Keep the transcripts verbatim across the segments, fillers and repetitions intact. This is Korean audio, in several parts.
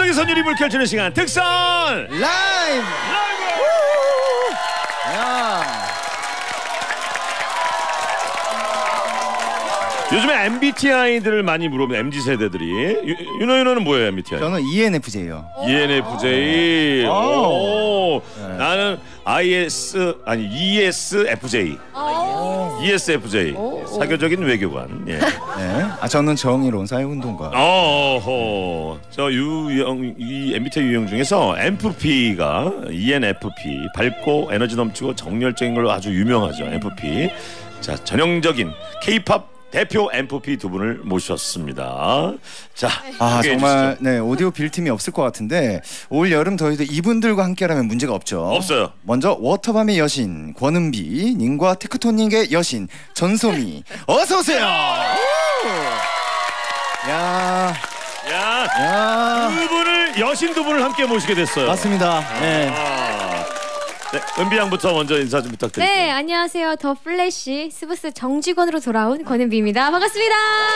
음악의 선율이 불켜주는 시간 특선 라이브. 라이브. 야. 요즘에 엠비티아이들을 많이 물어보는 엠지 세대들이. 윤호 윤호는 뭐예요, 엠비티아이? 저는 이엔에프제이요. 이엔에프제이. 오. 오. 네. 나는 아이에스 아니 이에스에프제이. 이에스에프제이. 사교적인 외교관. 예. 네. 아 저는 정의로운 사회운동가. 어허. 저 유형 이 엠비티아이 유형 중에서 엠프피가 이엔에프피 밝고 에너지 넘치고 정열적인 걸로 아주 유명하죠. 엠프피. 자, 전형적인 K-팝 대표 엠프피 두 분을 모셨습니다. 자, 아 정말 해주시죠. 네 오디오 빌팀이 없을 것 같은데 올 여름 더위도 이분들과 함께라면 문제가 없죠. 없어요. 먼저 워터밤의 여신 권은비 님과 테크토닉의 여신 전소미 어서 오세요. 야, 야, 야, 두 분을 여신 두 분을 함께 모시게 됐어요. 맞습니다. 네. 아, 네, 은비 양부터 먼저 인사 좀 부탁드릴게요. 네, 안녕하세요. 더 플래시 스브스 정직원으로 돌아온 권은비입니다. 반갑습니다.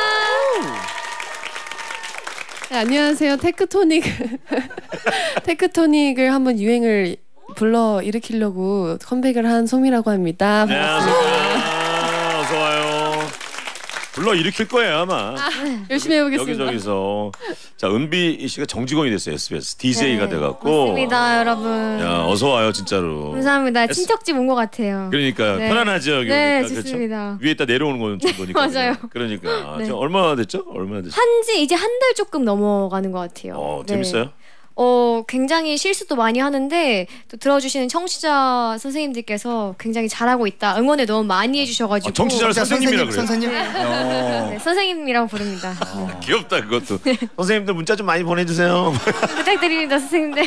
네, 안녕하세요. 테크토닉 테크토닉을 한번 유행을 불러 일으키려고 컴백을 한 소미라고 합니다. 네, 반갑습니다. 어서 와요. 불러 일으킬 거예요 아마. 아, 열심히 해보겠습니다. 여기저기서. 자, 은비 씨가 정직원이 됐어요. 에스비에스 디제이가 네, 돼갖고. 맞습니다, 여러분. 야, 어서 와요 진짜로. 감사합니다. 에스- 친척집 온 것 같아요. 그러니까 네. 편안하죠 여기. 네, 오니까, 좋습니다. 그렇죠? 위에 있다 내려오는 거는 정도니까. 맞아요. 그러니까. 네. 저 얼마나 됐죠? 얼마나 됐죠? 한지 이제 한 달 조금 넘어가는 것 같아요. 어, 네. 재밌어요? 어, 굉장히 실수도 많이 하는데 또 들어주시는 청취자 선생님들께서 굉장히 잘하고 있다. 응원을 너무 많이 해주셔가지고. 아, 청취자를 선생님이라 그래요. 선생님. 네. 어. 네, 선생님이라고 부릅니다. 아, 귀엽다 그것도. 선생님들 문자 좀 많이 보내주세요. 부탁드립니다, 선생님들.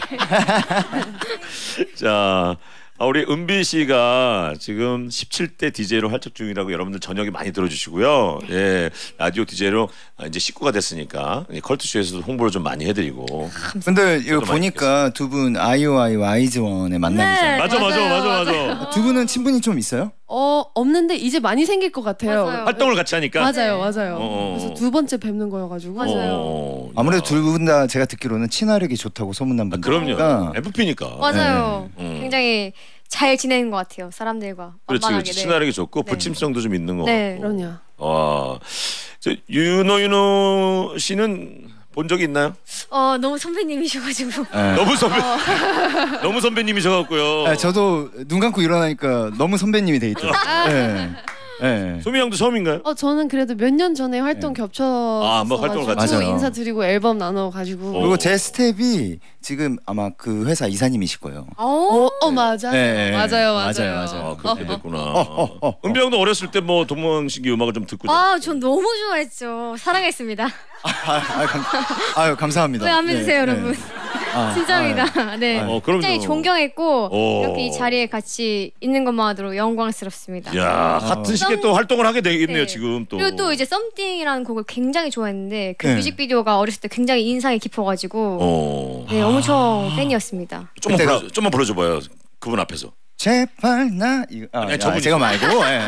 자, 아, 우리 은비 씨가 지금 십칠 대 디제이로 활동 중이라고 여러분들 저녁에 많이 들어주시고요. 예, 라디오 디제이로 이제 식구가 됐으니까 컬투쇼에서도 홍보를 좀 많이 해드리고. 근데 이거 많이 보니까 두 분 아이오아이와 아이즈원의 만남이잖아요. 네. 맞아, 맞아, 맞아, 맞아요, 맞아. 두 분은 친분이 좀 있어요? 어 없는데 이제 많이 생길 것 같아요. 맞아요. 활동을 같이 하니까. 맞아요, 맞아요. 어. 그래서 두 번째 뵙는 거여가지고. 맞아요. 어, 아무래도 야. 두 분 다 제가 듣기로는 친화력이 좋다고 소문난 아, 분들이니까. 그럼요. 엠프피니까. 맞아요. 네. 음. 굉장히 잘 지내는 것 같아요. 사람들과 그렇지, 만만하게. 그렇지. 네. 친화력이 좋고 네. 부침성도 좀 있는 거 네. 같고. 그럼요. 와, 저 윤호 윤호 씨는 본 적이 있나요? 어, 너무 선배님이셔가지고. 네. 너무 선배, 너무 선배님이셔갖고요. 네, 저도 눈 감고 일어나니까 너무 선배님이 돼 있더라고요. 네. 네. 소미 형도 처음인가요? 어 저는 그래도 몇 년 전에 활동 네. 겹쳐. 아, 뭐 활동을 같이 가지고 맞아요. 인사드리고 앨범 나눠 가지고. 어. 그리고 제 스텝이 지금 아마 그 회사 이사님이실 거예요. 어, 어, 어 맞아. 네, 네. 맞아요, 맞아요. 맞아요, 맞아요. 아, 그렇게 됐구나. 어, 어. 은비 형도 어렸을 때 뭐 동방신기 음악을 좀 듣고. 아, 전 너무 좋아했죠. 사랑했습니다. 아, 아, 감, 아유 감사합니다. 왜 안 믿으세요, 네, 여러분? 네. 아, 진짜입니다. 네. 어, 그럼요. 굉장히 존경했고 어. 이렇게 이 자리에 같이 있는 것만으로 영광스럽습니다. 야, 같은 시기에 또 활동을 하게 되겠네요 네. 지금 또. 그리고 또 이제 썸띵이라는 곡을 굉장히 좋아했는데 그 네. 뮤직비디오가 어렸을 때 굉장히 인상이 깊어가지고 어. 네, 엄청 팬이었습니다. 좀만 그때가- 불러, 좀만 불러줘봐요. 그분 앞에서. 제발 나 이거 아, 아니, 아, 저분이- 제가 말고 예.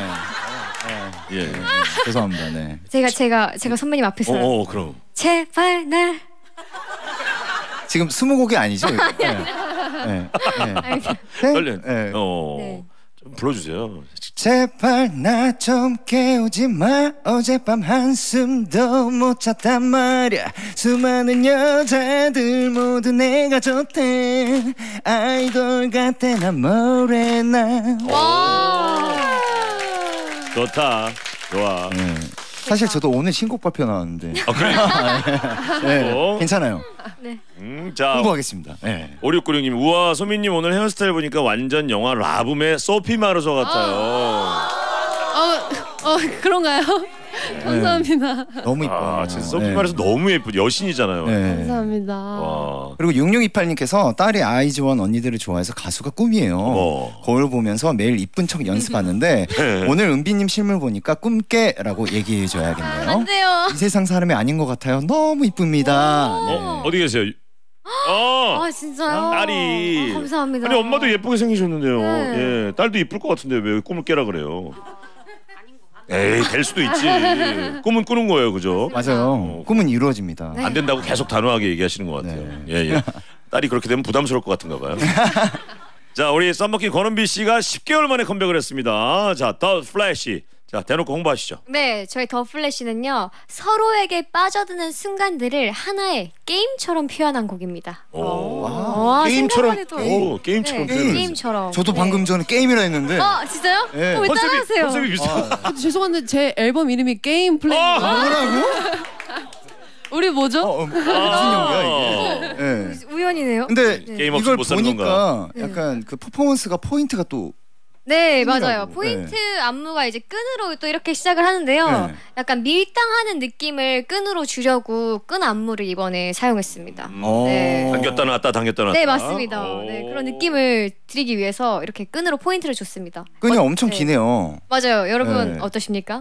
예. 예. 죄송합니다. 네. 제가 제가 제가 선배님 앞에서 어, 어, 그럼. 제발 날 지금 스무 곡이 아니죠? 이거? 예. 예. 예. 알겠습니다. 떨려. 예. 어. 네. 좀 불러주세요. 제발 나 좀 깨우지 마. 어젯밤 한숨도 못 잤단 말야. 수많은 여자들 모두 내가 좋대. 아이돌 같아 난 뭐래나. 와. 좋다. 좋아. 예. 사실 저도 오늘 신곡 발표 나왔는데. 아, 그래. 예. 어. 괜찮아요. 네. 음, 자. 홍보하겠습니다. 예. 오육구육 님, 우와 소민님 오늘 헤어스타일 보니까 완전 영화 라붐의 소피 마르소 같아요. 어, 어 그런가요? 감사합니다. 너무 이뻐. 아, 진짜 소피 네. 마르소 너무 예쁘. 여신이잖아요. 네. 감사합니다. 와. 그리고 육육이팔 님께서 딸이 아이즈원 언니들을 좋아해서 가수가 꿈이에요. 어머. 거울 보면서 매일 이쁜 척 연습하는데 오늘 은비님 실물 보니까 꿈깨라고 얘기해줘야겠네요. 안 돼요. 이 세상 사람이 아닌 것 같아요. 너무 이쁩니다. 네. 어, 어디 계세요? 어. 아 진짜요? 딸이. 아, 감사합니다. 아니 엄마도 예쁘게 생기셨는데요. 네. 예, 딸도 이쁠 것 같은데 왜 꿈을 깨라 그래요? 에이 될 수도 있지. 꿈은 꾸는 거예요, 그죠? 맞아요. 어. 꿈은 이루어집니다. 네. 안 된다고 계속 단호하게 얘기하시는 것 같아요. 네. 예, 예. 딸이 그렇게 되면 부담스러울 것 같은가 봐요. 자, 우리 썸머킨 권은비 씨가 십 개월 만에 컴백을 했습니다. 자, 더 플래시. 자, 대놓고 홍보하시죠. 네, 저희 더 플래시는요 서로에게 빠져드는 순간들을 하나의 게임처럼 표현한 곡입니다. 오. 와, 게임처럼. 생각만 해도. 오, 게임처럼. 네, 표현을 게임처럼. 저도 네. 방금 전에 게임이라 했는데. 아 진짜요? 네. 어, 왜 컨셉이 따라하세요? 컨셉이 비슷하. 근데 죄송한데 제 앨범 이름이 게임 플레이. 아! 뭐라고? 우리 뭐죠? 어, 어, 무슨 연기야 이게? 네. 우연이네요. 근데 네. 게임 없이 이걸 못 사는 보니까 건가? 약간 그 퍼포먼스가 포인트가 또 네 끈이라고. 맞아요. 포인트 안무가 이제 끈으로 또 이렇게 시작을 하는데요. 네. 약간 밀당하는 느낌을 끈으로 주려고 끈 안무를 이번에 사용했습니다. 어. 네. 당겼다 놨다 당겼다 놨다. 네 맞습니다. 오. 네, 그런 느낌을 드리기 위해서 이렇게 끈으로 포인트를 줬습니다. 끈이 어, 엄청 네. 기네요. 맞아요. 여러분 네. 어떠십니까?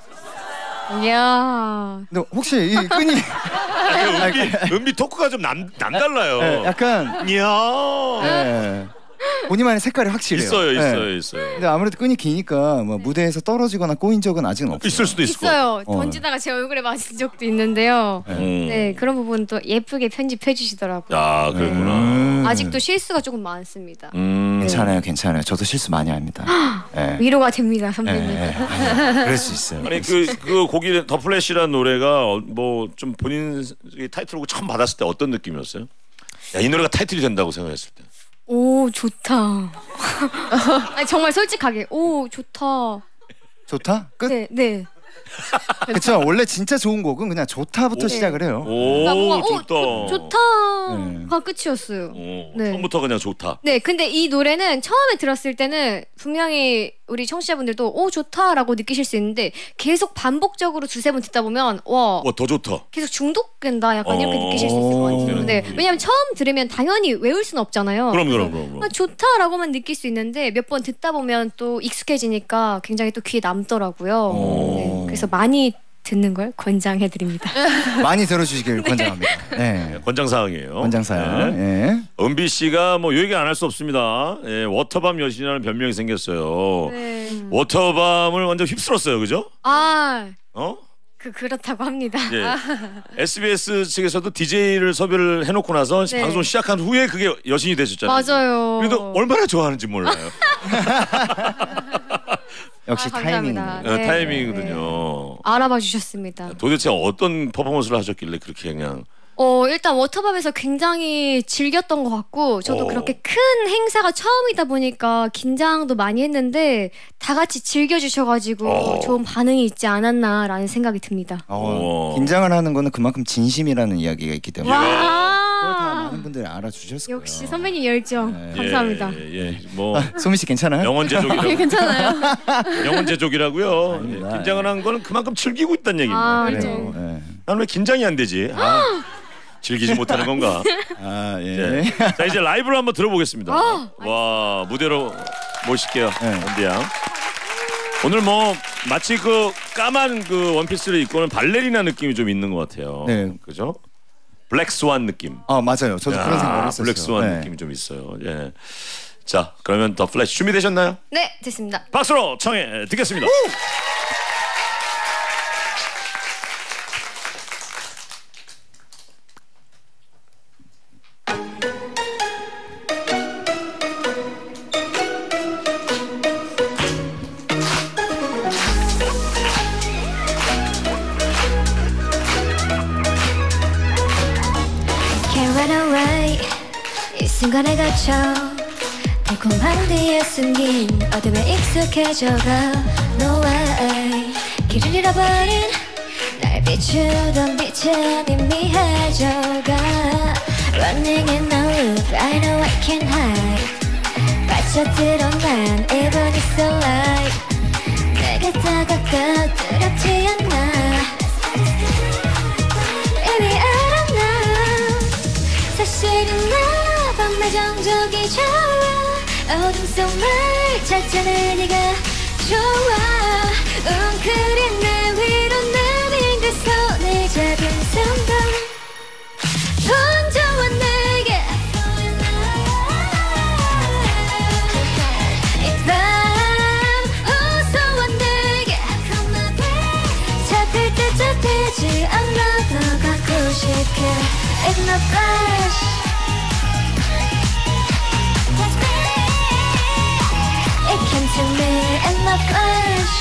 이야. 근데 혹시 이 끈이 아, 은비, 은비 토크가 좀 남, 남달라요. 네, 약간 이야. 네. 본인만의 색깔이 확실해요. 있어요, 네. 있어요, 있어요. 근데 아무래도 끈이 기니까 뭐 무대에서 떨어지거나 꼬인 적은 아직은 없어요. 있을 수도 있을 거. 있어요. 어. 던지다가 제 얼굴에 맞은 적도 있는데요. 음. 네 그런 부분 또 예쁘게 편집해 주시더라고요. 야, 그랬구나. 음. 아직도 실수가 조금 많습니다. 음. 괜찮아요, 괜찮아요. 저도 실수 많이 합니다. 네. 위로가 됩니다, 선배님. 네, 네. 그럴 수 있어요. 아니 그 그 곡이 더 플래시라는 노래가 뭐 좀 본인 타이틀곡 처음 받았을 때 어떤 느낌이었어요? 야, 이 노래가 타이틀이 된다고 생각했을 때. 오 좋다. 아니, 정말 솔직하게 오 좋다. 좋다? 끝? 네 네. 그쵸. 원래 진짜 좋은 곡은 그냥 좋다부터 오. 시작을 해요. 오, 나 뭔가 좋다. 오 좋, 좋다가 네. 끝이었어요. 오, 네. 처음부터 그냥 좋다. 네, 근데 이 노래는 처음에 들었을 때는 분명히 우리 청취자분들도 오 좋다라고 느끼실 수 있는데 계속 반복적으로 두세 번 듣다 보면 와 와, 더 좋다. 계속 중독된다 약간 이렇게 어. 느끼실 수 있을 것 같아요. 음. 네, 왜냐하면 처음 들으면 당연히 외울 수는 없잖아요. 그럼 그래서 그럼 그럼. 그럼. 아, 좋다라고만 느낄 수 있는데 몇 번 듣다 보면 또 익숙해지니까 굉장히 또 귀에 남더라고요. 오. 네, 그래서 많이 듣는 걸 권장해 드립니다. 많이 들어주시길 권장합니다. 네. 권장 사항이에요. 권장사연. 네. 예. 은비 씨가 뭐 얘기 안 할 수 없습니다. 예, 워터밤 여신이라는 별명이 생겼어요. 네. 워터밤을 완전 휩쓸었어요, 그죠? 아, 어? 그 그렇다고 합니다. 예. 에스비에스 측에서도 디제이를 섭외를 해놓고 나서 네. 방송 시작한 후에 그게 여신이 되셨잖아요. 맞아요. 그래도 얼마나 좋아하는지 몰라요. 역시 아, 타이밍. 감사합니다. 어, 네. 타이밍이거든요. 알아봐 주셨습니다. 도대체 어떤 퍼포먼스를 하셨길래 그렇게 그냥 어 일단 워터밤에서 굉장히 즐겼던 것 같고 저도 어. 그렇게 큰 행사가 처음이다 보니까 긴장도 많이 했는데 다 같이 즐겨주셔가지고 어. 좋은 반응이 있지 않았나라는 생각이 듭니다. 어, 오. 긴장을 하는 거는 그만큼 진심이라는 이야기가 있기 때문에 그걸 다 와 많은 분들이 알아주셨을 거예요. 역시 선배님 열정 네. 감사합니다. 예, 예, 예. 뭐 소미 씨 괜찮아요? 영원 제족이라고. 괜찮아요. 영원 제족이라고요. 예, 아닙니다. 긴장을 한 거는 그만큼 즐기고 있다는 얘기입니다. 아, 그래요. 네. 네. 나는 왜 긴장이 안 되지? 아, 즐기지 못하는 건가? 아 예. 예. 자 이제 라이브를 한번 들어보겠습니다. 아, 와 무대로 모실게요, 네. 원디양. 오늘 뭐 마치 그 까만 그 원피스를 입고는 발레리나 느낌이 좀 있는 것 같아요. 네. 그죠? 블랙 스완 느낌. 아 맞아요. 저도 그런 생각을 했었어요. 블랙 스완 네. 느낌이 좀 있어요. 예. 자 그러면 더 플래시 준비되셨나요? 네 됐습니다. 박수로 청해 듣겠습니다. Can't run away 이 순간에 갇혀 달콤한 뒤에 숨긴 어둠에 익숙해져가 No way 길을 잃어버린 날 비추던 빛은 이미 해져가 Running in the loop I know I can't hide 빠져들어 난 even it's so light 내게 다가가 두렵지 않아 Baby I don't know 사실은 나 밤의 정적이 좋아 어둠 속을 찾아내 네가 좋아 웅크린 내 위로 내린 그 손을 잡은 순간 혼자와 내게 이 밤 호소한 내게 in the flesh. It came to me in the flesh.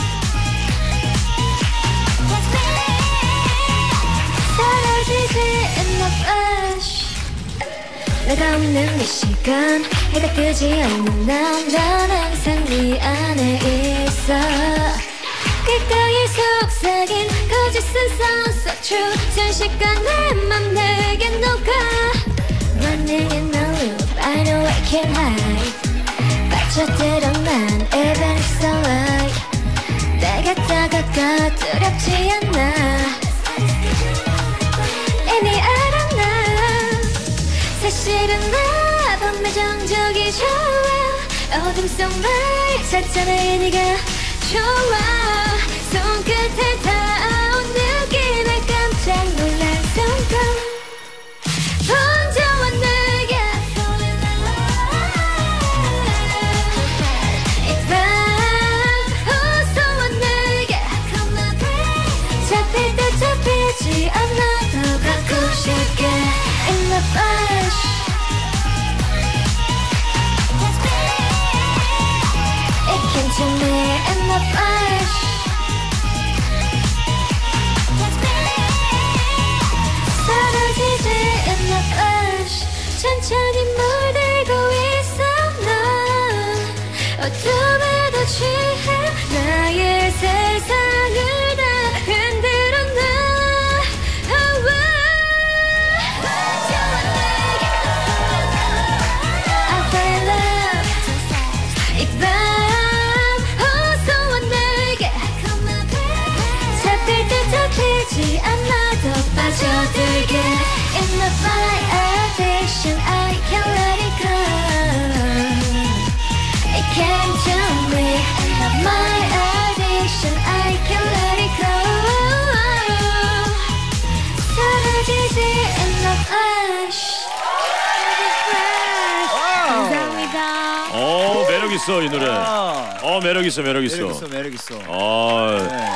사라지지 in the flesh. 내가 없는 이 시간 해가 뜨지 않는 난, 난 항상 네 안에 있어. 귓가에 속삭인 거짓은 so so true. 순식간 내 맘 내게 녹아. Running in the loop I know I can't hide. 빠져들어 난 even it's alright. 내가 다가가 두렵지 않아. 이미 알아 난 사실은 나 밤의 정적이 좋아. 어둠 속말 찾아내 네가 좋아. 손끝에 닿아온 느낌에 깜짝 놀란 순간 혼자와 내게 fall in love. 이 밤 호소와 내게 come my breath. 잡힐 듯 잡히지 않아도 갖고 싶게 in the flesh. It came to me in the flesh. 사라지지 in the flesh. 천천히 물들고 있어 난. 어둠에도 취해 나의 세상을 다 흔들어 놔. Oh, I fell in love. 이 밤 호소와 내게 잡힐 듯 잡히지 않아도 빠져들게 in the fire addiction I can't let it go. It came to me my addiction I can't let it go. 사라지지 in the flesh. 감사합니다. 어 매력 있어 이 노래. 아, 어 매력 있어 매력 있어. 매력 있어, 매력 있어. 아 네.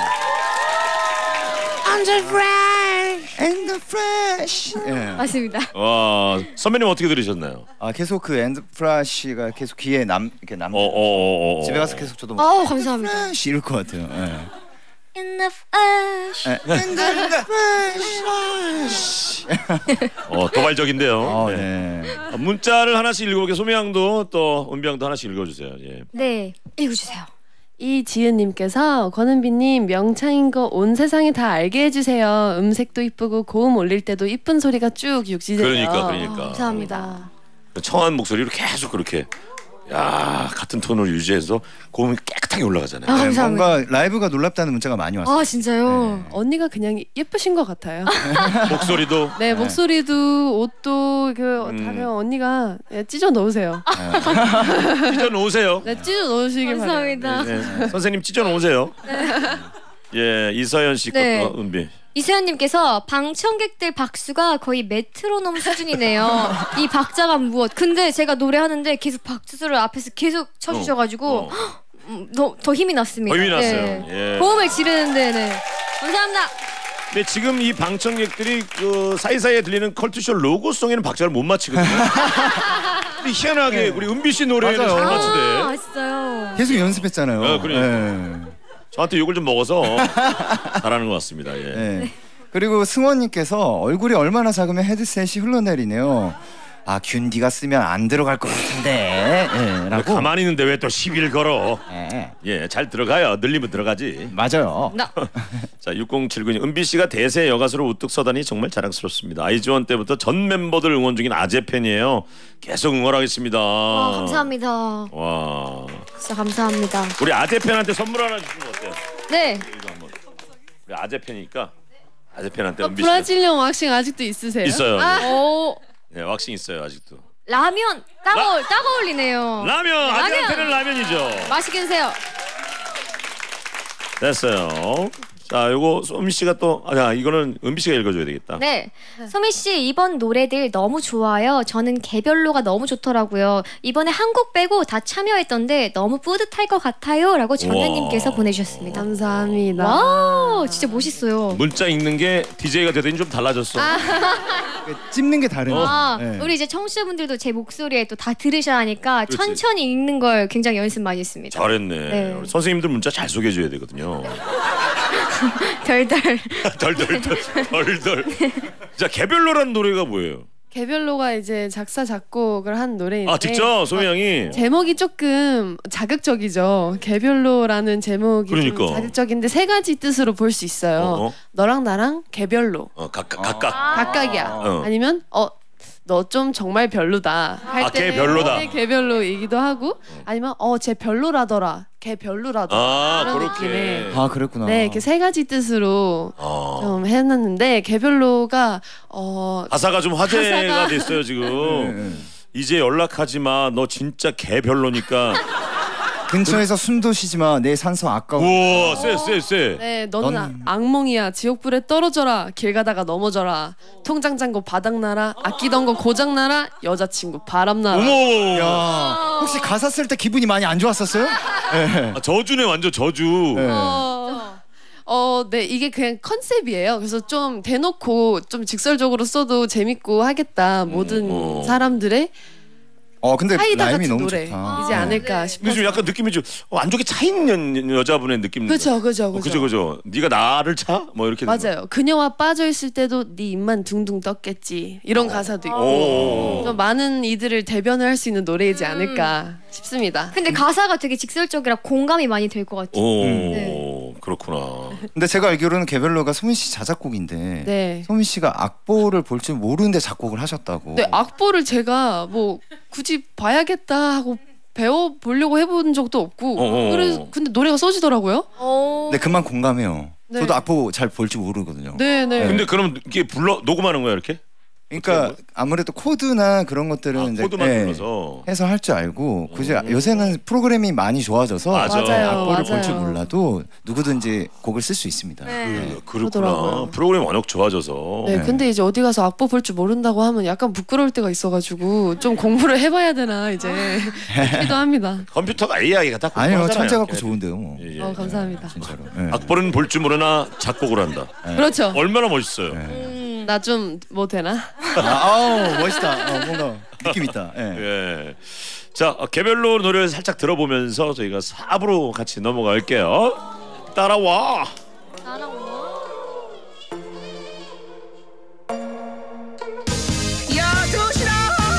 And the fresh. 예. 맞습니다. 와 선배님 어떻게 들으셨나요? 아 계속 그 엔드 프라시가 계속 귀에 남 이렇게 남. 어어어. 집에 가서 계속 저도 어 감사합니다. 프라시 이럴 것 같아요. 예. In the flesh. 예. And the fresh. 어 도발적인데요. 어, 네. 네. 아, 문자를 하나씩 읽어볼게요. 소미양도 또 은비양도 하나씩 읽어주세요. 예. 네, 읽어주세요. 이지은님께서 권은비님 명창인 거 온 세상이 다 알게 해주세요. 음색도 이쁘고 고음 올릴 때도 이쁜 소리가 쭉 육지돼요. 그러니까 그러니까. 감사합니다. 청한 목소리로 계속 그렇게 야 같은 톤을 유지해서 고음이 깨끗하게 올라가잖아요. 아, 네, 감사합니다. 뭔가 라이브가 놀랍다는 문자가 많이 왔어요. 아 진짜요? 언니가 그냥 예쁘신 것 같아요. 목소리도 네, 목소리도 옷도 그 음. 다 그냥 언니가 예, 찢어 넣으세요. 찢어 놓으세요. 네, 찢어 넣으시길 바래요. 감사합니다. 네, 선생님 찢어 놓으세요. 예 이서연 씨 네. 것도 은비. 이수연님께서 방청객들 박수가 거의 메트로놈 수준이네요. 이 박자가 무엇? 근데 제가 노래하는데 계속 박수를 앞에서 계속 쳐주셔가지고 어, 어. 음, 더, 더 힘이 났습니다. 더 힘이 났어요. 네. 예. 고음을 지르는데 네. 감사합니다. 근데 지금 이 방청객들이 그 사이사이에 들리는 컬투쇼 로고송에는 박자를 못 맞히거든요. 근데 희한하게 우리 은비 씨 노래는 맞아요. 잘 아 맞추대. 진짜요? 계속 연습했잖아요. 어, 그러니까. 네. 저한테 욕을 좀 먹어서 잘하는 것 같습니다. 예. 네. 그리고 승원님께서 얼굴이 얼마나 작으면 헤드셋이 흘러내리네요. 아 균디가 쓰면 안 들어갈 것 같은데. 예, 왜 라고. 가만히 있는데 왜 또 시비를 걸어? 예, 예, 잘 들어가요. 늘리면 들어가지. 맞아요. 나 자, 육공칠구 님 은비 씨가 대세 여가수로 우뚝 서다니 정말 자랑스럽습니다. 아이즈원 때부터 전 멤버들 응원 중인 아재 팬이에요. 계속 응원하겠습니다. 와, 감사합니다. 와, 진짜 감사합니다. 우리 아재 팬한테 선물 하나 주시면 어때요? 네. 이거 한번. 우리 아재 팬이니까 아재 팬한테 어, 은비 씨 브라질령 왁싱 아직도 있으세요? 있어요. 아, 네. 오 네, 왁싱 있어요 아직도. 라면 딱, 라- 어울, 딱 어울리네요. 라면 아재한테는 라면. 라면이죠. 맛있게 드세요. 됐어요. 자, 요거 소미 씨가 또 아, 이거는 은비 씨가 읽어줘야 되겠다. 네. 소미 씨 이번 노래들 너무 좋아요. 저는 개별로가 너무 좋더라고요. 이번에 한 곡 빼고 다 참여했던데 너무 뿌듯할 것 같아요라고 정현님께서 우와. 보내주셨습니다. 감사합니다. 와, 진짜 멋있어요. 문자 읽는 게 디제이가 되더니 좀 달라졌어. 찝는 게 다르네. 아, 네. 우리 이제 청취자분들도 제 목소리에 또 다 들으셔야 하니까 그렇지. 천천히 읽는 걸 굉장히 연습 많이 했습니다. 잘했네. 네. 우리 선생님들 문자 잘 소개해줘야 되거든요. 덜덜. 덜덜덜 덜덜. 자, 개별로란 노래가 뭐예요? 개별로가 이제 작사 작곡을 한 노래인데 아, 직접 소미 양이. 제목이 조금 자극적이죠. 개별로라는 제목이 그러니까. 좀 자극적인데 세 가지 뜻으로 볼 수 있어요. 어, 어. 너랑 나랑 개별로. 어, 각각 각각. 각각이야. 어. 아니면 어 너 좀 정말 별로다 할 아, 때 걔 별로다. 네, 개별로이기도 하고 아니면 어 쟤 별로라더라 걔 별로라더라 아, 그런 그렇게. 느낌의 아 그랬구나. 네 이렇게 세 가지 뜻으로 어. 좀 해놨는데 개별로가 어 가사가 좀 화제가 가사가- 됐어요 지금. 네. 이제 연락하지 마. 너 진짜 개별로니까. 근처에서 숨도 쉬지 마. 내 산소 아까워. 우와, 쎄, 쎄, 쎄. 네, 너는 넌- 아- 악몽이야. 지옥불에 떨어져라. 길 가다가 넘어져라. 통장 잔고 바닥나라. 아끼던 거 고장나라. 여자친구 바람나라. 어머. 야, 혹시 가사 쓸 때 기분이 많이 안 좋았었어요? 네. 아, 저주네 완전 저주. 네. 어, 어, 네, 이게 그냥 컨셉이에요. 그래서 좀 대놓고 좀 직설적으로 써도 재밌고 하겠다. 모든 어. 사람들의 어 근데 사이다 라임이 같은 너무 노래 좋다. 이지 네. 않을까 근데 싶어서. 좀 약간 느낌이 좀 어, 안쪽에 차 있는 여- 여자분의 느낌. 그죠, 그죠, 어, 그죠. 그죠, 그죠. 네가 나를 차? 뭐 이렇게. 되는 맞아요. 그녀와 빠져 있을 때도 네 입만 둥둥 떴겠지. 이런 가사도 있고. 오. 좀 많은 이들을 대변을 할 수 있는 노래이지 않을까 싶습니다. 근데 가사가 되게 직설적이라 공감이 많이 될 것 같아요. 오, 네. 그렇구나. 근데 제가 알기로는 개별로가 소민 씨 자작곡인데 네. 소민 씨가 악보를 볼 줄 모르는데 작곡을 하셨다고. 네, 악보를 제가 뭐 굳이 봐야겠다 하고 배워 보려고 해본 적도 없고. 어어. 그래서 근데 노래가 써지더라고요. 오. 네, 그만 공감해요. 네. 저도 악보 잘 볼 줄 모르거든요. 네, 네. 근데 그럼 이게 불러 녹음하는 거야 이렇게? 그러니까 아무래도 코드나 그런 것들은 아, 이제 코드만 네, 불러서. 해서 할 줄 알고 굳이 요새는 프로그램이 많이 좋아져서 맞아. 맞아요, 악보를 볼 줄 맞아요. 몰라도 누구든지 곡을 쓸 수 있습니다. 네. 네. 그, 그렇구나. 그러더라고요. 프로그램 워낙 좋아져서. 네, 네. 근데 이제 어디 가서 악보 볼 줄 모른다고 하면 약간 부끄러울 때가 있어가지고 좀 공부를 해봐야 되나 이제 싶기도 합니다. 컴퓨터가 에이아이가 다 아니요, 공부하잖아요. 천재 갖고 좋은데요. 뭐. 예, 예. 어, 감사합니다. 진짜로. 네. 악보는 볼 줄 모르나 작곡을 한다. 그렇죠. 얼마나 멋있어요. 음. 나 좀 뭐 되나? 아, 아우 멋있다. 어, 뭔가 느낌 있다. 예. 예. 자, 어, 개별로 노래를 살짝 들어보면서 저희가 사 부로 같이 넘어갈게요. 따라와. 야 도시락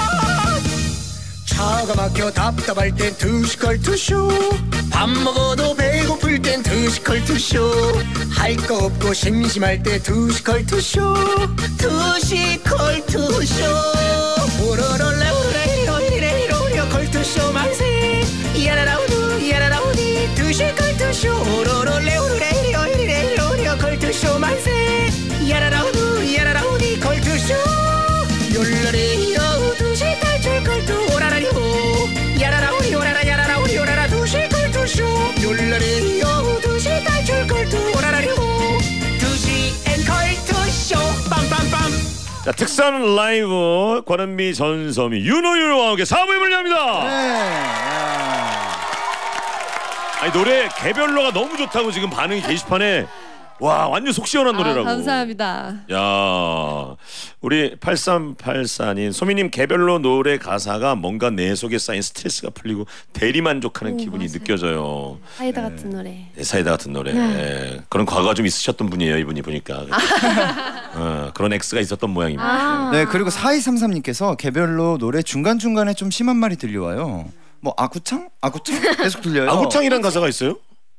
차가 막혀 답답할 땐 두시컬 투쇼 밥 먹어도 배고플 땐 두시컬 투쇼 할 거 없고 심심할 때 두시컬 투쇼 두시컬 투쇼 오로로레 오레 이래 이래 컬투쇼 만세 야라라우두 야라라우디 두시컬 투쇼 오로로레 오레 이래 이래 컬투쇼 만세 야라라우두 야라라우디 컬투쇼 욜라리 여두시 탈출 걸투 오라라리호 야라라우리 오라라 야라라우리 오라라 두시 걸투쇼 욜라리 여두시 탈출 걸투 오라라리호 두시 앤 걸투쇼 빰빰빰. 자, 특산 라이브 권은미 전섬이 윤호윤호와 함께 사 부에 물려합니다. 네. 야. 아니 노래 개별로가 너무 좋다고 지금 반응이 게시판에 와 완전 속 시원한 노래라고. 아, 감사합니다. 야, 우리 팔삼팔사님 소미님 개별로 노래 가사가 뭔가 내 속에 쌓인 스트레스가 풀리고 대리만족하는 기분이 느껴져요. 사이다 같은 노래. 네, 사이다 같은 노래. 예. 그런 과거가 좀 있으셨던 분이에요 이분이 보니까. 어, 그런 X가 있었던 모양입니다. 아. 네, 그리고 사이삼삼님께서 개별로 노래 중간 중간에 좀 심한 말이 들려와요. 뭐 아구창? 아구창? 계속 들려요. 아구창이란 가사가 있어요?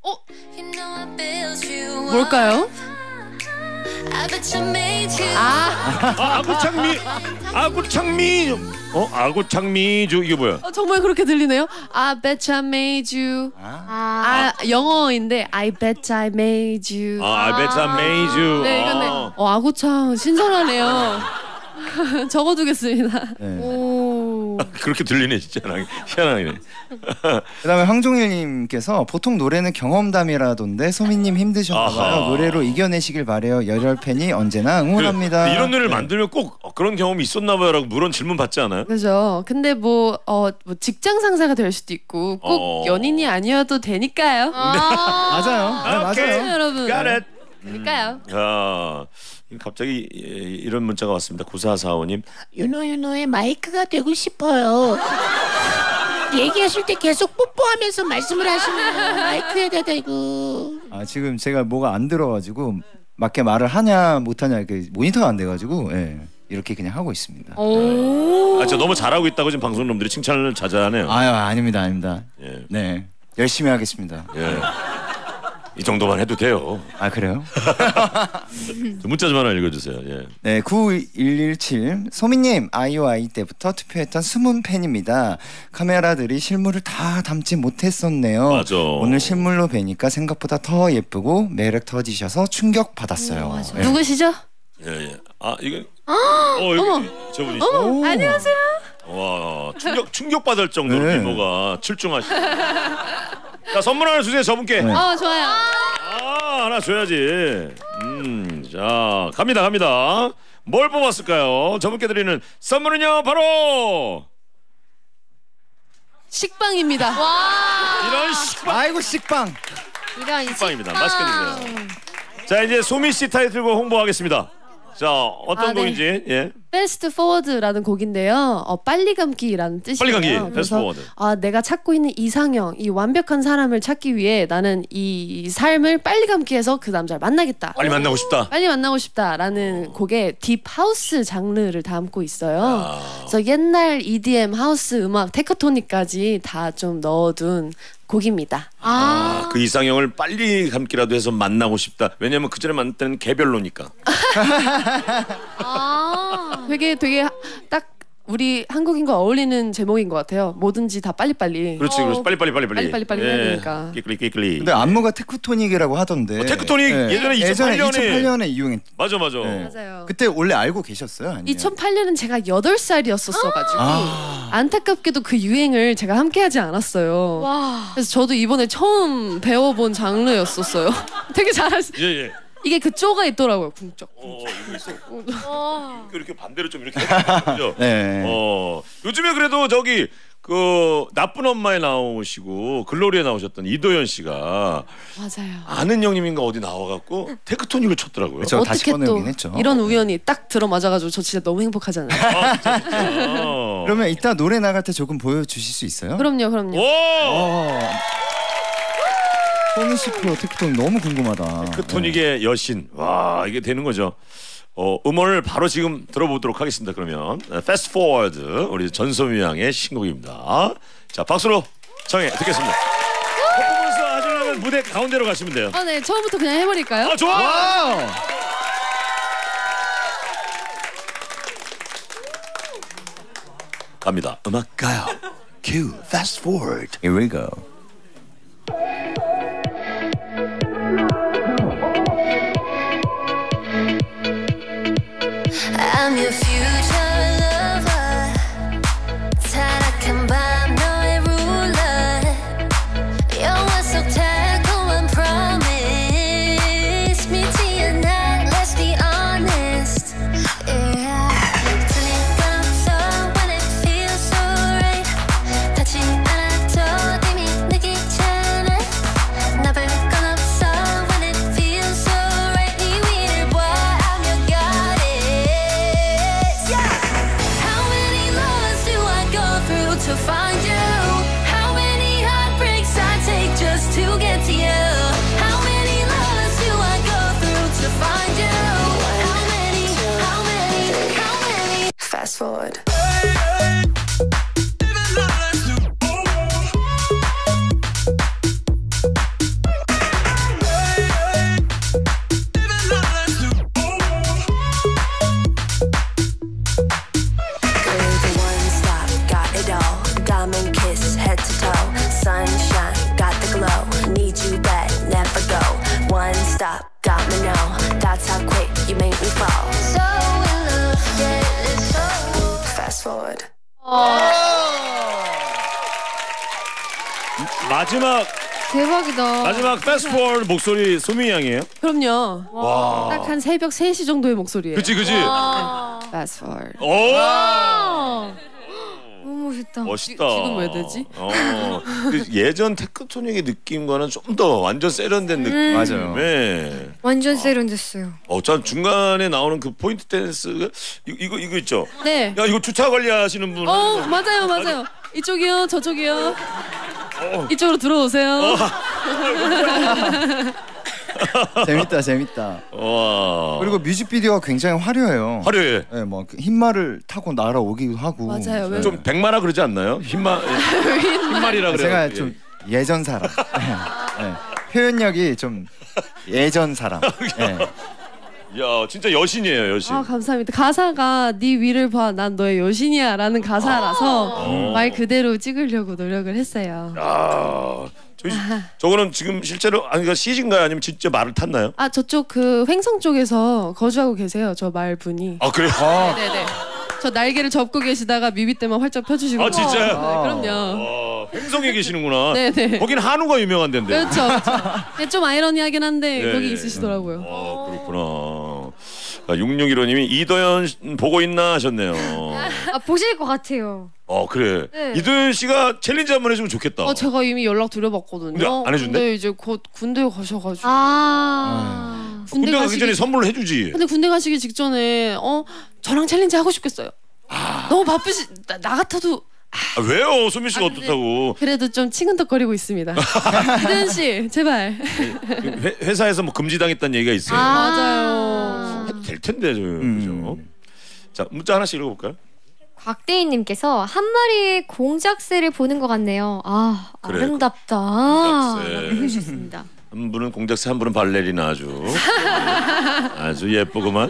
뭘까요? 아, 아구창미, 아구창미, 어, 아구창미주 이게 뭐야? 어, 정말 그렇게 들리네요. I bet I made you. 아. 아, 영어인데 I bet I made you. 아, I bet I made you. 네, 이건데. 아. 어, 아구창 신선하네요. 적어두겠습니다. 네. 오. 그렇게 들리네 진짜 희한하네. 그다음에 황종일님께서 보통 노래는 경험담이라던데 소민님 힘드셨나봐요. 아하. 노래로 이겨내시길 바래요. 열혈 팬이 언제나 응원합니다. 그, 이런 노래를 네. 만들면 꼭 그런 경험이 있었나봐요라고 물론 질문 받지 않아요? 그죠. 근데 뭐, 어, 뭐 직장 상사가 될 수도 있고 꼭 어. 연인이 아니어도 되니까요. 아. 맞아요. 네, 오케이. 맞아요. 여러분. Got it. 그러니까요. 아, 갑자기 이런 문자가 왔습니다. 구사사오님. 윤호 윤호의 마이크가 되고 싶어요. 얘기하실 때 계속 뽀뽀하면서 말씀을 하시면 마이크에다 대고. 아 지금 제가 뭐가 안 들어가지고 맞게 말을 하냐 못하냐 이렇게 모니터가 안 돼가지고 예, 이렇게 그냥 하고 있습니다. 오. 아, 저 너무 잘하고 있다고 지금 방송놈들이 칭찬을 자자하네요. 아유 아닙니다 아닙니다. 예. 네 열심히 하겠습니다. 예. 이 정도만 해도 돼요. 아 그래요? 문자 좀 하나 읽어주세요. 예. 네, 구일일칠 소미님 아이오아이 때부터 투표했던 숨은 팬입니다. 카메라들이 실물을 다 담지 못했었네요. 맞아. 오늘 실물로 뵈니까 생각보다 더 예쁘고 매력 터지셔서 충격 받았어요. 네. 누구시죠? 예, 예. 아, 이거. 어, 여기 저분이시죠? 어머, 안녕하세요. 와, 충격 충격 받을 정도로 네. 미모가 출중하시. 자, 선물 하나 주세요, 저분께. 네. 어, 좋아요. 아, 하나 줘야지. 음, 자, 갑니다, 갑니다. 뭘 뽑았을까요? 저분께 드리는 선물은요, 바로 식빵입니다. 이런 식빵. 아이고 식빵. 이런 식빵입니다. 맛있게 드세요. 자, 이제 소미 씨 타이틀곡 홍보하겠습니다. 자, 어떤 아, 네. 곡인지. 예. Fast Forward라는 곡인데요. 어, 빨리 감기라는 뜻이에요. 빨리 감기, 그래서 Fast Forward. 아, 내가 찾고 있는 이상형, 이 완벽한 사람을 찾기 위해 나는 이 삶을 빨리 감기해서 그 남자를 만나겠다. 빨리 만나고 싶다. 빨리 만나고 싶다라는 곡에 딥 하우스 장르를 담고 있어요. 아. 그래서 옛날 이디엠 하우스 음악 테크토닉까지 다 좀 넣어둔 곡입니다. 아, 그 이상형을 빨리 감기라도 해서 만나고 싶다. 왜냐면 그 전에 만날 때는 개별로니까. 아. 되게 되게 딱 우리 한국인과 어울리는 제목인 것 같아요. 뭐든지 다 빨리빨리. 그렇지, 그렇지. 빨리 빨리 빨리 빨리. 빨리, 빨리, 빨리 해야 되니까. 끼끌리 끼끌리. 근데 안무가 테크토닉이라고 하던데. 어, 테크토닉 예전에 이천팔 년에 이천팔 년에 이용했. 맞아, 맞아. 네. 맞아요. 그때 원래 알고 계셨어요? 아니면? 이천팔 년은 제가 여덟 살이었었어가지고 아. 안타깝게도 그 유행을 제가 함께하지 않았어요. 와. 그래서 저도 이번에 처음 배워본 장르였었어요. 되게 잘하시. 예, 예. 이게 그 쪼가 있더라고요. 궁쩍. 어, 이거 있어. 와. 이렇게 반대로 좀 이렇게 해주죠. 네. 어, 요즘에 그래도 저기 그 나쁜 엄마에 나오시고 글로리에 나오셨던 이도현 씨가 맞아요. 아는 형님인가 어디 나와갖고 테크토닉을 쳤더라고요. 그쵸. 저 다시 어떻게 또 꺼내긴 했죠. 이런 우연이 딱 들어맞아가지고 저 진짜 너무 행복하잖아요. 아, 진짜, 진짜. 그러면 이따 노래 나갈 때 조금 보여주실 수 있어요? 그럼요, 그럼요. 오! 어. 소미 씨 프로 테크토닉 너무 궁금하다. 테크토닉의 여신. 와, 이게 되는 거죠. 어, 음원을 바로 지금 들어보도록 하겠습니다. 그러면 Fast Forward 우리 전소미 양의 신곡입니다. 자, 박수로 청해 듣겠습니다. 퍼포먼스 하시려면 무대 가운데로 가시면 돼요. 아, 네, 처음부터 그냥 해버릴까요? 아, 좋아. 와우. 갑니다. 음악 가요. Cue Fast Forward. Here we go. I'm your future lover. 타락한 밤 너의 ruler. 영화 속 달콤한 promise. 믿지 않아, let's be honest. Yeah. 틀린 건 없어 when it feels so right. 닿지 않아도 이미 느끼잖아. 나쁠 건 없어 when it feels so right. 네 위를 봐, I'm your goddess. How many loves do I go through to find you? How many heartbreaks I take just to get to you? How many loves do I go through to find you? How many, how many, how many? Fast forward. Good one stop, got it all. Diamond kiss, head to toe. Sunshine, got the glow. Need you back, never go. One stop, domino. That's how quick you make me fall. So in love, yeah, it's so. Fast forward. 마지막 대박이다. 마지막 Fast Forward 목소리 소미 양이에요? 그럼요. 와. 딱 한 새벽 세 시 정도의 목소리예요. 그치, 그치. 아. Fast forward. 오. 너무 멋있다. 멋있다. 지금 왜 되지? 어, 그 예전 테크토닉의 느낌과는 좀 더 완전 세련된 느낌. 음. 맞아요. 네. 완전 세련됐어요. 어, 전 중간에 나오는 그 포인트 댄스 이거 이거, 이거 있죠. 네. 야 이거 주차 관리하시는 분. 어 맞아요 맞아요. 이쪽이요 저쪽이요. 어. 이쪽으로 들어오세요. 재밌다 재밌다. 와. 그리고 뮤직비디오가 굉장히 화려해요. 화려해. 네, 뭐 흰말을 타고 날아오기도 하고. 맞아요. 왜- 좀 백마라 그러지 않나요? 흰마 흰말이라 그래요. 제가 좀 예전 사람. 네, 네. 표현력이 좀 예전 사람. 네. 야 진짜 여신이에요 여신. 아 감사합니다. 가사가 네 위를 봐, 난 너의 여신이야라는 가사라서 어. 말 그대로 찍으려고 노력을 했어요. 아, 저, 저거는 지금 실제로 아니 그 씨지인가요 아니면 진짜 말을 탔나요? 아 저쪽 그 횡성 쪽에서 거주하고 계세요. 저 말분이. 아 그래요? 아, 네네. 저 날개를 접고 계시다가 뮤비 때만 활짝 펴주시고. 아, 진짜요? 네, 그럼요. 어, 횡성에 계시는구나. 네네. 거긴 한우가 유명한 데인데. 그렇죠. 그렇죠. 네, 좀 아이러니하긴 한데 예, 거기 예. 있으시더라고요. 아 그렇구나. 아, 육육일호님이 이도현 보고 있나 하셨네요. 아 보실 것 같아요. 어 그래. 네. 이도현 씨가 챌린지 한번 해주면 좋겠다. 어 제가 이미 연락 드려봤거든요. 근데 안 해준대? 근데 이제 곧 군대 가셔가지고. 아. 군대 가기 전에 선물을 해주지. 근데 군대 가시기 직전에 어 저랑 챌린지 하고 싶겠어요. 너무 바쁘시 나, 나 같아도 아, 왜요? 소민 씨가 아, 근데- 어떻다고? 그래도 좀 치근덕거리고 있습니다. 이도현 씨 제발. 회, 회사에서 뭐 금지당했다는 얘기가 있어요. 맞아요. 해도 될 텐데 저 그죠? 자 문자 하나씩 읽어볼까요? 곽대인님께서 한 마리의 공작새를 보는 것 같네요. 아 그래, 아름답다. 공작새. 라고 해주셨습니다. 한 분은 공작새, 한 분은 발레리나 아주 아주 예쁘구만.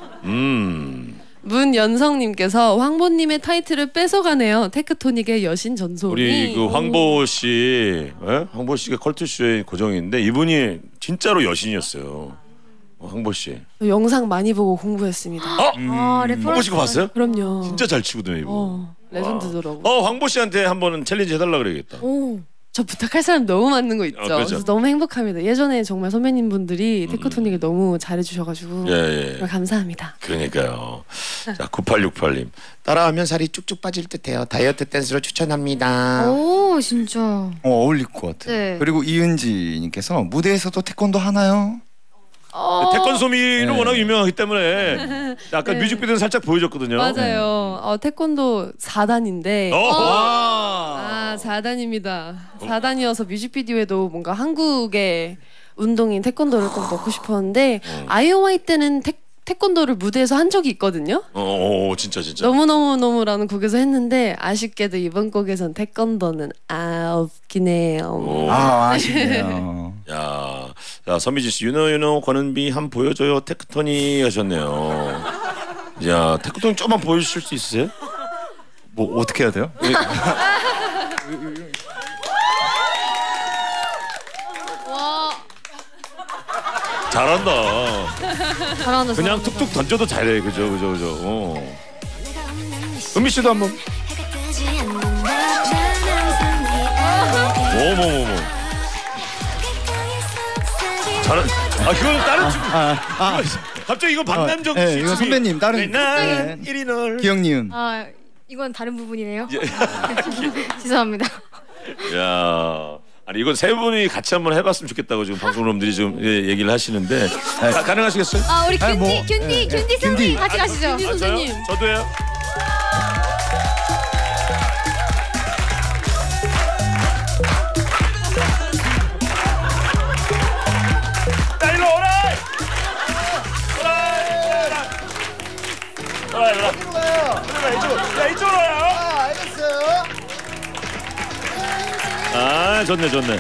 음, 문연성님께서 황보님의 타이틀을 뺏어가네요. 테크토닉의 여신 전소미. 우리 그 황보 씨, 예? 황보 씨가 컬투쇼의 고정인데 이분이 진짜로 여신이었어요. 어, 황보 씨. 저 영상 많이 보고 공부했습니다. 어? 아 황보 레퍼런스. 씨가 봤어요? 그럼요. 진짜 잘 치거든요 이분. 어 레전드더라고. 어, 황보 씨한테 한번 챌린지 해달라 그래야겠다. 오. 저 부탁할 사람 너무 많은 거 있죠. 아, 그렇죠. 그래서 너무 행복합니다. 예전에 정말 선배님 분들이 테크토닉을 너무 잘해주셔가지고 예, 예. 감사합니다. 그러니까요. 자, 구팔육팔님. 따라하면 살이 쭉쭉 빠질 듯해요. 다이어트 댄스로 추천합니다. 오 진짜. 어, 어울릴 것 같아요. 네. 그리고 이은지님께서 무대에서도 태권도 하나요? 어, 태권 소미로 네. 워낙 유명하기 때문에 아까 네. 뮤직비디오는 살짝 보여줬거든요. 맞아요. 어, 태권도 사 단인데 어. 아 사 단입니다. 사 단이어서 뮤직비디오에도 뭔가 한국의 운동인 태권도를 꼭 넣고 싶었는데 아이오아이 때는 태, 태권도를 무대에서 한 적이 있거든요. 어, 어, 진짜 진짜. 너무 너무 너무라는 곡에서 했는데 아쉽게도 이번 곡에선 태권도는 아 없긴 해요. 오. 아 아쉽네요. 야, 자 서미진 씨, 유노 유노 권은비 한 보여줘요 테크토니 하셨네요. 야, 테크토니 조금만 보여주실 수 있으세요? 뭐 어떻게 해야 돼요? 와 잘한다. 잘한다. 그냥 잘한다. 툭툭 던져도 잘해, 그죠, 그죠, 그죠. 어. 은미 씨도 한번. 어머머머. 잘한. 아, 그거는 다른 춤. 아, 아, 갑자기 이거 박남정 네, 씨. 이거 춤이. 선배님 다른- 네, 난 네. 이리 널. 기억니은. 아 이건 다른 부분이네요. 예. 죄송합니다. 야, 아니 이건 세 분이 같이 한번 해봤으면 좋겠다고 지금 방송놈들이 지금 예, 얘기를 하시는데 가, 가능하시겠어요? 아 우리 균디 아니, 뭐, 균디 예, 균디 예. 선생님 균디. 같이 가시죠. 균디 아, 저요? 선생님. 저도요. 나 일로 오라. 오라, 오라, 오라. 오라, 이쪽으로. 야, 이쪽으로 와요. 아 알겠어요. 아, 좋네, 좋네.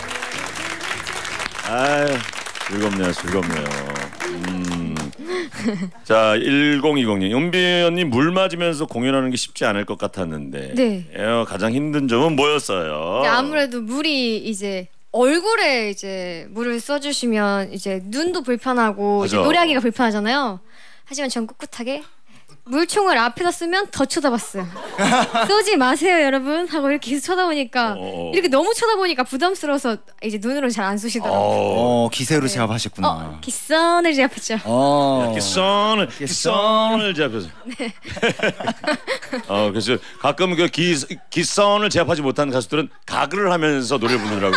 아유, 즐겁네요, 즐겁네요. 음. 자, 일공이공님. 은비언님 물 맞으면서 공연하는 게 쉽지 않을 것 같았는데. 네. 예, 가장 힘든 점은 뭐였어요? 네, 아무래도 물이 이제 얼굴에 이제 물을 써주시면 이제 눈도 불편하고 이제 맞아. 노래하기가 불편하잖아요. 하지만 전 꿋꿋하게 물총을 앞에다 쓰면 더 쳐다봤어요. 쏘지 마세요 여러분 하고 이렇게 계속 쳐다보니까 어. 이렇게 너무 쳐다보니까 부담스러워서 이제 눈으로 잘 안 쏘시더라고요. 어, 기세로 제압하셨구나. 어, 기선을 제압했죠. 어. 기선을 기선을 제압해서. 네. 어 그래서 가끔 그 기, 기선을 제압하지 못한 가수들은 가글을 하면서 노래 부르더라고요.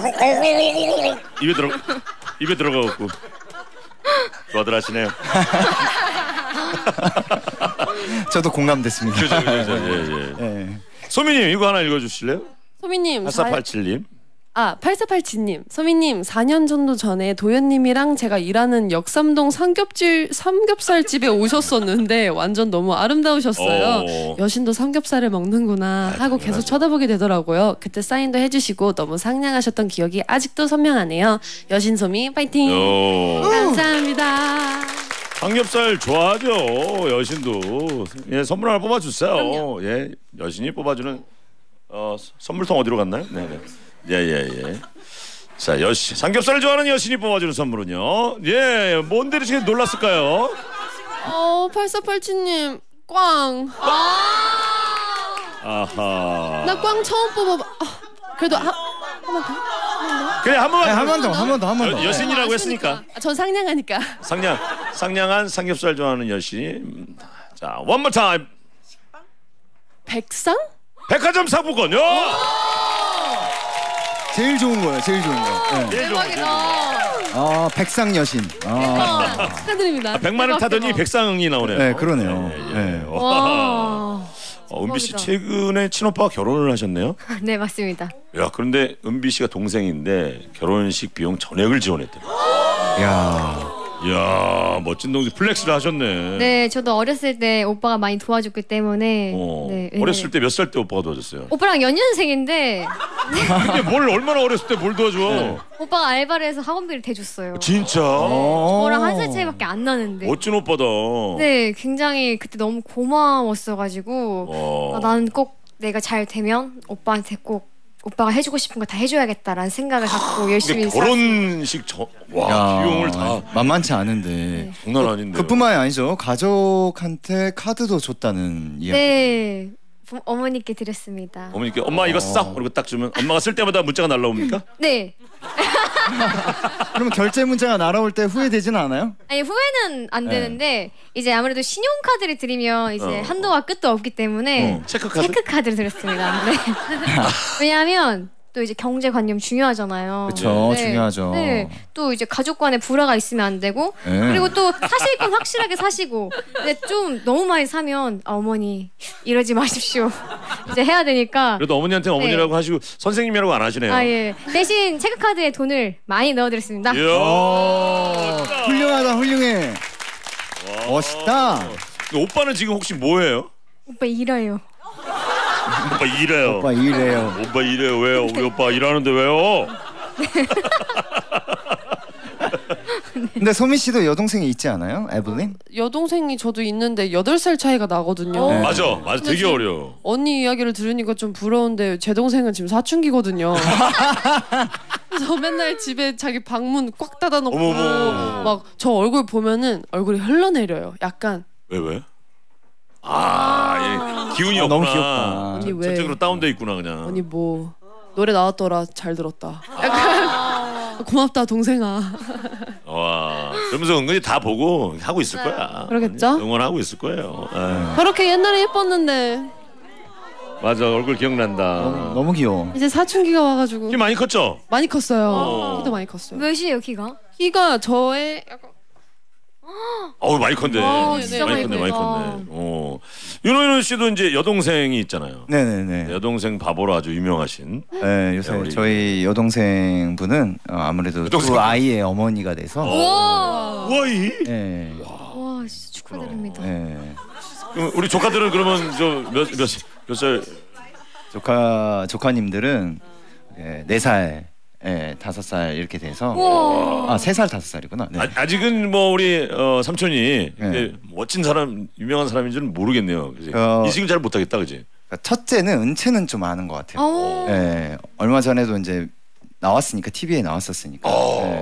입에 들어 입에 들어가고 그러들 하시네요. 저도 공감됐습니다. 그죠, 그죠, 예, 예. 예. 소민님 이거 하나 읽어주실래요? 소민님 팔사팔칠님. 아 팔사팔칠님 소민님 사 년 정도 전에 도현님이랑 제가 일하는 역삼동 삼겹질 삼겹살집에 오셨었는데 완전 너무 아름다우셨어요. 오. 여신도 삼겹살을 먹는구나 하고 계속 맞아. 쳐다보게 되더라고요. 그때 사인도 해주시고 너무 상냥하셨던 기억이 아직도 선명하네요. 여신 소미 파이팅. 오. 감사합니다. 삼겹살 좋아하죠. 여신도. 예, 선물 하나 뽑아주세요. 예, 여신이 뽑아주는 어, 선물통 어디로 갔나요? 네, 네. 예, 예, 예. 자, 여신 삼겹살을 좋아하는 여신이 뽑아주는 선물은요. 예, 뭔데 이렇게 놀랐을까요? 어 팔사팔칠님 꽝. 아하. 나 꽝 처음 뽑아봐. 아, 그래도 한 한번 더. 그래 한 번만. 네, 한 번 더, 한 번 더, 한 번 여- 더. 여신이라고 했으니까. 아, 전 상냥하니까. 상냥, 상냥한 삼겹살 좋아하는 여신. 음, 자, one more time. 백상? 백화점 상품권요. 제일 좋은 거예요, 제일 좋은 거. 예. 제일 좋은 거, 제일 좋은 거. 아, 백상 여신. 아, 축하드립니다. 백만을 타더니 백상이 나오네요. 네, 그러네요. 예, 예. 네. 와. 와. 어, 은비 씨 대박이다. 최근에 친오빠가 결혼을 하셨네요. 네 맞습니다. 야, 그런데 은비 씨가 동생인데 결혼식 비용 전액을 지원했대요. 야, 이야, 멋진 동생 플렉스를 하셨네. 네 저도 어렸을 때 오빠가 많이 도와줬기 때문에 어, 네, 어렸을 때 몇 살 때 오빠가 도와줬어요? 오빠랑 연년생인데 근데 뭘 얼마나 어렸을 때 뭘 도와줘? 네. 오빠가 알바를 해서 학원비를 대줬어요. 진짜? 어. 저랑 한 살 차이밖에 안 나는데. 멋진 오빠다. 네, 굉장히 그때 너무 고마웠어가지고 어. 아, 나는 꼭 내가 잘 되면 오빠한테 꼭 오빠가 해주고 싶은 거 다 해줘야겠다라는 생각을 갖고 열심히 근데 결혼식 저, 와 야, 비용을 다 만만치 않은데. 장난 아닌데. 그뿐만이 아니죠. 가족한테 카드도 줬다는 살... 이야기. 네, 부, 어머니께 드렸습니다. 어머니께 엄마 이거 써 그리고 딱 주면 엄마가 쓸 때마다 문자가 날라옵니까? 네, 그러면 결제 문자가 날아올 때 후회되지는 않아요? 아니 후회는 안 네. 되는데 이제 아무래도 신용카드를 드리면 이제 어. 한도가 끝도 없기 때문에 어. 체크카드? 체크카드를 드렸습니다. 네. 왜냐하면 또 이제 경제관념 중요하잖아요. 그렇죠, 네. 중요하죠. 네, 또 이제 가족 간에 불화가 있으면 안 되고 네. 그리고 또 사실 건 확실하게 사시고 근데 좀 너무 많이 사면 아, 어머니 이러지 마십시오 이제 해야 되니까 그래도 어머니한테 어머니라고 하시고 선생님이라고 안 하시네요. 아 예 대신 체크카드에 돈을 많이 넣어드렸습니다. 이야. 어, 훌륭하다, 훌륭해. 멋있다. 근데 오빠는 지금 혹시 뭐예요? 오빠 일해요. 오빠 일해요. 오빠 이래요. 오빠 일해요. 왜요? 우리 오빠 일하는데 왜요? 근데 소미 씨도 여동생이 있지 않아요? 에블린? 여동생이 저도 있는데 여덟 살 차이가 나거든요. 네. 맞아, 맞아, 되게 어려. 언니 이야기를 들으니까 좀 부러운데 제 동생은 지금 사춘기거든요. 그래서 맨날 집에 자기 방문 꽉 닫아놓고 어머머. 막 저 얼굴 보면은 얼굴이 흘러내려요. 약간 왜 왜? 아, 예. 기운이 아, 없구나. 너무 귀엽다. 언니 왜? 전적으로 다운돼 있구나 그냥. 언니 뭐 노래 나왔더라 잘 들었다. 약간 고맙다 동생아. 와, 그러면서 은근히 다 보고 하고 있을 거야. 그러겠죠? 응원하고 있을 거예요. 아, 그렇게 옛날에 예뻤는데 맞아, 얼굴 기억난다. 너무, 너무 귀여워. 이제 사춘기가 와가지고 키 많이 컸죠? 많이 컸어요. 어. 키도 많이 컸어요. 몇이에요 키가? 키가 저의 약간 어우, 많이 컸네. 와, 진짜 많이 많이 컸네, 많이 컸다. 컸네. 어, 윤호윤호 씨도 이제 여동생이 있잖아요. 네네네. 여동생 바보로 아주 유명하신. 네, 요새 야, 우리- 저희 여동생 분은 어, 아무래도 여동생 두 아이의 어머니가 돼서. 와, 와이. 네. 와 진짜 축하드립니다. 네. 그럼 우리 조카들은 그러면 저몇몇몇 살? 조카 조카님들은 네, 네 살, 예, 다섯 살 이렇게 돼서 우와. 아, 세 살 다섯 살이구나. 네. 아, 아직은 뭐 우리 어, 삼촌이 네. 이제 멋진 사람, 유명한 사람인지는 모르겠네요. 그지? 어. 인식을 잘 못하겠다, 그지? 그러니까 첫째는 은채는 좀 아는 것 같아요. 어. 예, 얼마 전에도 이제 나왔으니까 티비에 나왔었으니까. 어, 예.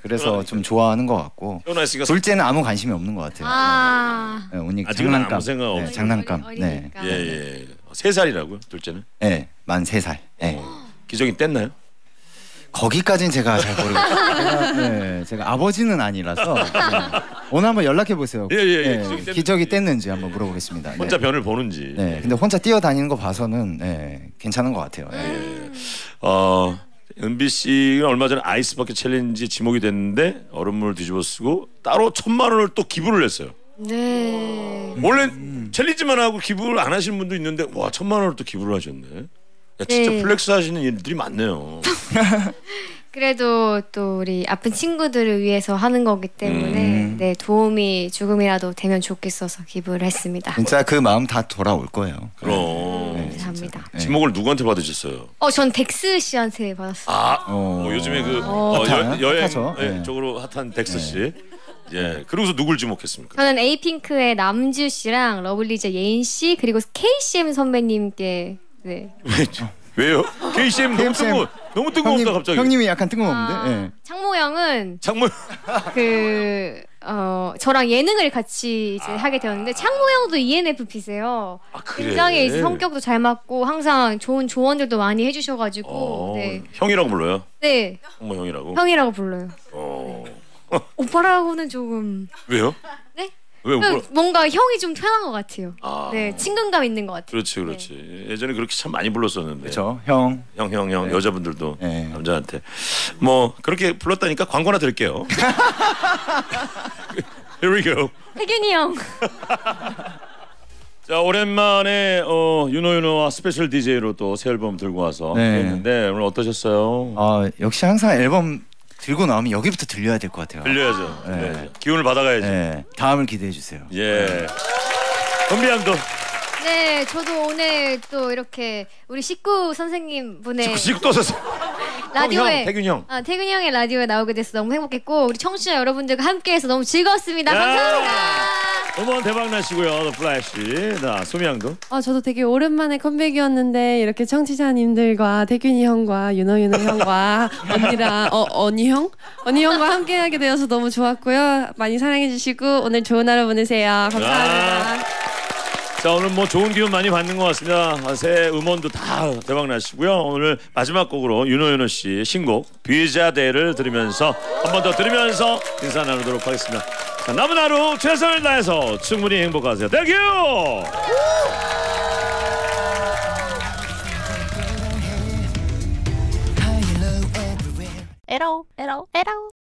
그래서 좀 좋아하는 것 같고 태어나 있으니까 둘째는 아무 관심이 없는 것 같아요. 아. 네, 오니 아직은 장난감. 아무 생각 네, 없죠. 장난감. 어리- 네, 어리니까. 예, 예. 세 살이라고요, 둘째는? 네, 만 세 살. 네. 기저귀 뗐나요? 거기까지는 제가 잘 모르겠어요. 제가, 네, 제가 아버지는 아니라서 네. 오늘 한번 연락해 보세요. 예, 예, 예. 네, 기저귀 뗐는지. 기저귀 뗐는지 한번 물어보겠습니다. 혼자 네. 변을 보는지. 네, 근데 혼자 뛰어다니는 거 봐서는 네, 괜찮은 것 같아요. 네. 예. 어, 은비 씨가 얼마 전에 아이스버킷 챌린지 지목이 됐는데 얼음물을 뒤집어 쓰고 따로 천만 원을 또 기부를 했어요. 네. 원래 챌린지만 하고 기부를 안 하시는 분도 있는데 와 천만 원을 또 기부를 하셨네. 야, 진짜 네. 플렉스 하시는 일들이 많네요. 그래도 또 우리 아픈 친구들을 위해서 하는 거기 때문에 음. 네 도움이 조금이라도 되면 좋겠어서 기부를 했습니다. 진짜 그 마음 다 돌아올 거예요. 그럼 네, 감사합니다. 네. 지목을 누구한테 받으셨어요? 어, 전 덱스 씨한테 받았어요. 아, 어. 어, 요즘에 그 어. 어, 핫한, 여, 여행 핫하죠. 예, 네. 쪽으로 핫한 덱스 씨. 예, 그러고서 누굴 지목했습니까? 저는 에이핑크의 남주 씨랑 러블리즈 예인 씨 그리고 케이씨엠 선배님께 네. 왜요? 케이씨엠 너무 케이씨엠. 뜬금 너무 뜬금없다 갑자기. 형님이 약간 뜬금없는데. 아, 네. 창모 형은 장모 그 어, 저랑 예능을 같이 이제 하게 되었는데 창모 형도 이엔에프피세요. 아, 그래? 굉장히 이제 성격도 잘 맞고 항상 좋은 조언들도 많이 해주셔가지고 어, 네, 형이라고 불러요? 네 장모 형이라고? 형이라고 불러요. 어. 오빠라고는 조금 왜요? 네? 왜 그 뭐? 뭔가 형이 좀 편한 것 같아요. 아. 네 친근감 있는 것 같아요. 그렇지, 그렇지. 예전에 그렇게 참 많이 불렀었는데. 그렇죠. 형. 형, 형, 형. 여자분들도 네. 남자한테 뭐 그렇게 불렀다니까 광고나 드릴게요. Here we go. 혜균이 형. 자 오랜만에 어, 윤호윤호와 스페셜 디제이로 또 새 앨범 들고 와서 네. 했는데 오늘 어떠셨어요? 아 역시 항상 앨범 들고 나오면 여기부터 들려야 될 것 같아요. 들려야죠. 네. 네. 기운을 받아가야지. 네. 다음을 기대해 주세요. 예. 은비양도 네 저도 오늘 또 이렇게 우리 식구 선생님 분의 식도 선생. 라디오에 형, 태균 형. 아, 태균이 형의 라디오에 나오게 돼서 너무 행복했고 우리 청취자 여러분들과 함께해서 너무 즐거웠습니다. 야! 감사합니다. 음원 대박 나시고요. 더 플래시. 자 소미양도. 아 저도 되게 오랜만에 컴백이었는데 이렇게 청취자님들과 태균이 형과 윤호윤호 형과 언니랑 어 언니 형 언니 형과 함께하게 되어서 너무 좋았고요. 많이 사랑해주시고 오늘 좋은 하루 보내세요. 감사합니다. 자 오늘 뭐 좋은 기운 많이 받는 것 같습니다. 아, 새 음원도 다 대박 나시고요. 오늘 마지막 곡으로 윤호윤호 씨 신곡 비자대를 들으면서 한 번 더 들으면서 인사 나누도록 하겠습니다. 자, 남은 하루 최선을 다해서 충분히 행복하세요. 땡큐. 에러 에러 에러